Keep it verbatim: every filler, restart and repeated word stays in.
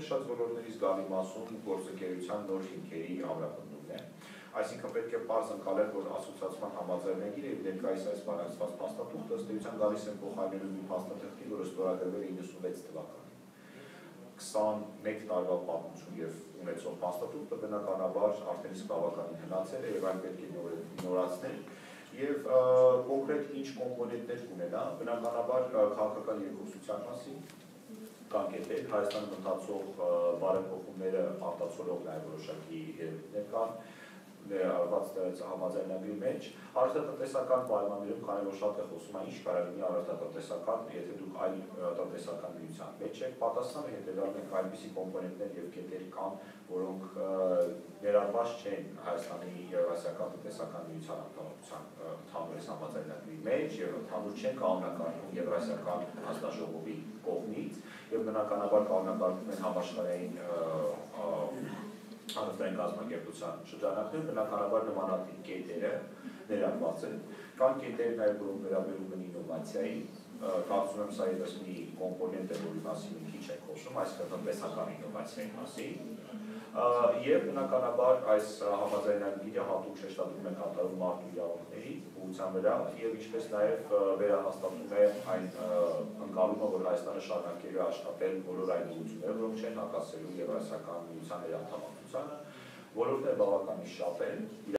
նշած ոլորտներից գալի մասում գործընկերության նոր հիմքերի ամրապնդումն է։ Այսինքն պետք է պարզ ընկալել, որ ասոցիացիան համաձայնագիրը եւ ներկայիս այս բանակցված փաստաթուղթը ըստ էության գալիս են փոխարինելու մի փաստաթղթի, որը ստորագրվել է իննսունվեց թվականին։ քսանմեկ տարվա պատմություն եւ ունեցող փաստաթուղթը բնականաբար արդեն իսկ բավականին հնացել է եւ այն պետք է նորացնել եւ կոնկրետ ինչ կոմպոնենտներ կունենա, բնականաբար քաղաքական երկխոսության մասին կան կետեր, Հայաստանում ընթացող բարեփոխումները արտացոլող նաեւ որոշակի երևույթներ կան արված համաձայնագրի մեջ, առողջատնտեսական պայմաններում, քանի որ շատ է խոսում այն ինչ կարող լինի առողջատնտեսական, եթե դուք այլ տնտեսական միության մեջ եք, պատասխանը հետևյալն է, այնպիսի կոմպոնենտներ եւ կետեր կան, որոնք ներառված չեն Հայաստանի Եվրասիական տնտեսական միության անդամության ընդհանուր համաձայնագրի մեջ եւ ընդհանուր չեն կանոնակարգվում Եվրասիական հանձնաժողովի կողմից եւ բնականաբար կանոնակարգվում են համաշխարհային հանրային կազմակերպության շրջանակներում, բնականաբար նմանատիպ կետերը ներառված են։ Կան կետեր նաև, որոնք վերաբերում են ինովացիայի, կարծում եմ սա ևս մի կոմպոնենտ է, որի մասին մի քիչ ենք խոսում, այսինքն տնտեսական ինովացիայի մասին։ Եվ բնականաբար այս համաձայնագիրը հատուկ շեշտադրում է կատարում մարդու իրավունքների ուղղության վրա եւ ինչպես նաեւ վերահաստատում է այն ընկալումը, որ Հայաստանը շարունակելու է աշխատել բոլոր այն ուղղությունները, որոնք չեն հակասելու Եվրասիական միության ներանդամակցությանը, որովհետեւ բավականին շատ են